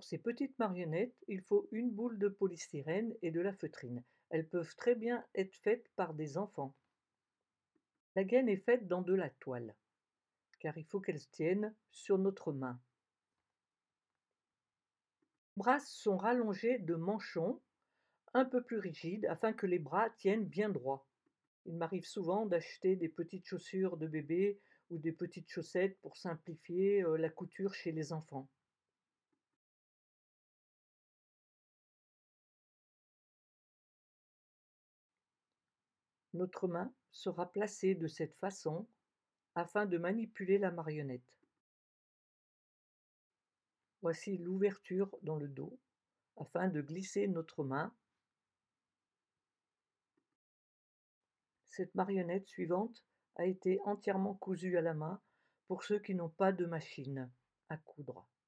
Pour ces petites marionnettes, il faut une boule de polystyrène et de la feutrine. Elles peuvent très bien être faites par des enfants. La gaine est faite dans de la toile, car il faut qu'elle tienne sur notre main. Les bras sont rallongés de manchons un peu plus rigides afin que les bras tiennent bien droit. Il m'arrive souvent d'acheter des petites chaussures de bébé ou des petites chaussettes pour simplifier la couture chez les enfants. Notre main sera placée de cette façon afin de manipuler la marionnette. Voici l'ouverture dans le dos afin de glisser notre main. Cette marionnette suivante a été entièrement cousue à la main pour ceux qui n'ont pas de machine à coudre.